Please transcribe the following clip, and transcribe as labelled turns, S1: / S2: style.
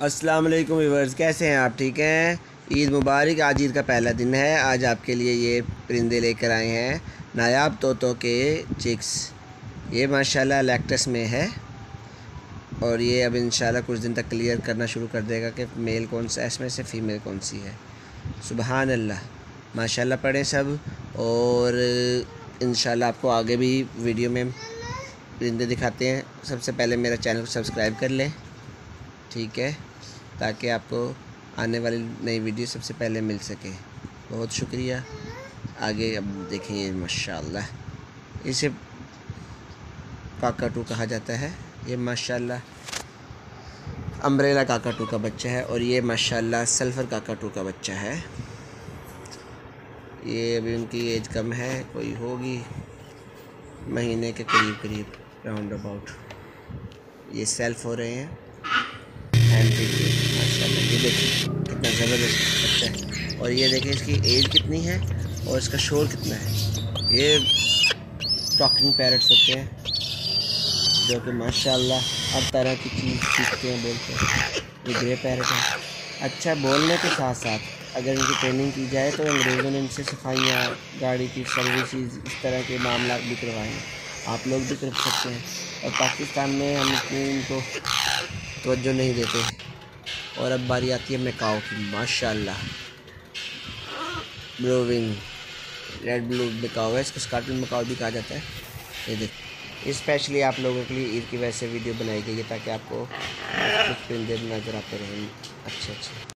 S1: अस्सलाम वालेकुम व्यूअर्स, कैसे हैं आप? ठीक हैं। ईद मुबारक। आज ईद का पहला दिन है। आज आपके लिए ये परिंदे लेकर आए हैं, नायाब तोतों के चिक्स। ये माशाल्लाह लैक्टस में है और ये अब इंशाल्लाह कुछ दिन तक क्लियर करना शुरू कर देगा कि मेल कौन सा, इसमें से फ़ीमेल कौन सी है। सुबहान अल्लाह, माशाल्लाह पढ़ें सब। और इंशाल्लाह आपको आगे भी वीडियो में परिंदे दिखाते हैं। सबसे पहले मेरा चैनल को सब्सक्राइब कर लें, ठीक है, ताकि आपको आने वाली नई वीडियो सबसे पहले मिल सके। बहुत शुक्रिया। आगे अब देखें, ये माशाल्लाह इसे काकाटू कहा जाता है। ये माशाल्लाह अम्ब्रेला काकाटू का बच्चा है और ये माशाल्लाह सल्फ़र काकाटू का बच्चा है। ये अभी उनकी एज कम है, कोई होगी महीने के करीब राउंड अबाउट। ये सेल्फ हो रहे हैं माशाल्लाह। ये देखिए कितना ज़बरदस्त बच्चा है और ये देखिए इसकी एज कितनी है और इसका शोर कितना है। ये टॉकिंग पैरट्स होते हैं जो कि माशाल्लाह हर तरह की चीज़ सीखते हैं, बोलते हैं। ये ग्रे पैरट है। अच्छा, बोलने के साथ साथ अगर इनकी ट्रेनिंग की जाए तो अंग्रेज़ों ने इनसे सफाइयाँ, गाड़ी की सर्विसेज, इस तरह के मामला भी करवाए हैं। आप लोग भी कर सकते हैं। और पाकिस्तान में हम इतनी इनको तवज्जो नहीं देते। और अब बारी आती है मैकाओ की। माशाल्लाह blue wing red blue macaw है, इसको स्कॉटलैंड मैकाओ भी कहा जाता है। ये देख, स्पेशली आप लोगों के लिए ईद की वजह से वीडियो बनाई गई है ताकि आपको कुछ परिंदे नज़र आते रहें अच्छे।